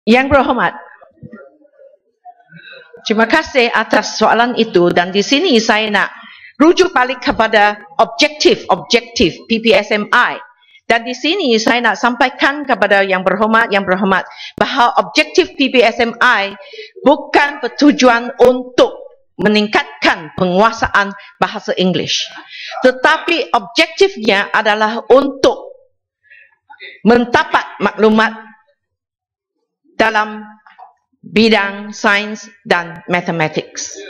Yang berhormat, terima kasih atas soalan itu, dan di sini saya nak rujuk balik kepada objektif PPSMI. Dan di sini saya nak sampaikan kepada yang berhormat bahawa objektif PPSMI bukan bertujuan untuk meningkatkan penguasaan bahasa Inggeris, tetapi objektifnya adalah untuk mendapat maklumat dalam bidang sains dan matematik.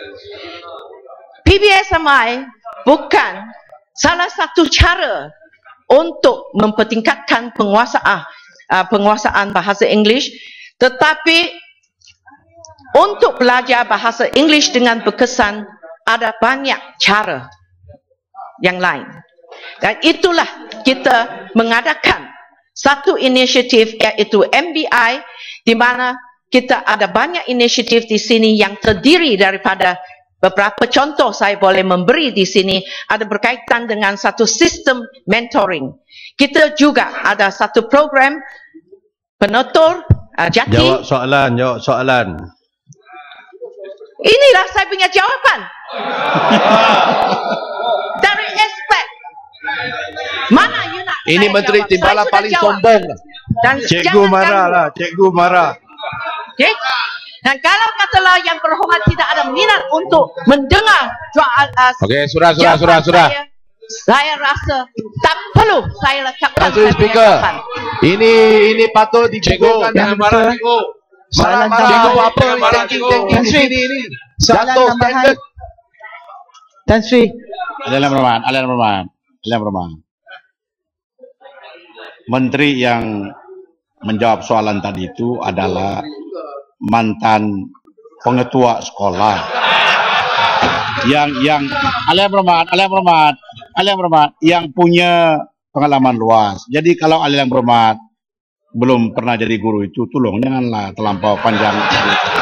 PPSMI bukan salah satu cara untuk mempertingkatkan penguasaan bahasa Inggeris, tetapi untuk belajar bahasa Inggeris dengan berkesan ada banyak cara yang lain. Dan itulah kita mengadakan satu inisiatif, iaitu MBI, di mana kita ada banyak inisiatif di sini yang terdiri daripada beberapa contoh saya boleh memberi di sini, ada berkaitan dengan satu sistem mentoring. Kita juga ada satu program penutur jati. Jawab soalan. Inilah saya punya jawapan. Dari aspek mana you nak ini Menteri Timbalan paling sombong. Dan Cikgu marah lah, cikgu marah. Okay? Dan kalau katalah yang berhormat tidak ada minat untuk mendengar Okey, sudah. Saya rasa tak perlu saya letakkan Speaker. Ini patut dicegahkan dengan marah cikgu. Marah-marah cikgu apa ini? Jatuh standard. Tan Sri. Alian Rahman. Menteri yang menjawab soalan tadi itu adalah mantan pengetua sekolah yang Alian Rahmat yang punya pengalaman luas. Jadi kalau Alian Rahmat belum pernah jadi guru itu, tolong janganlah terlampau panjang.